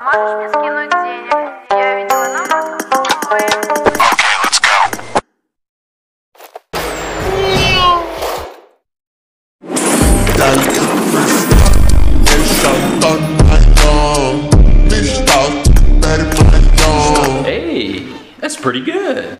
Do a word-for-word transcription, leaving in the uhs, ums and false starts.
можешь мне скинуть денег? Я видела на мотофоне. Hey, that's pretty good.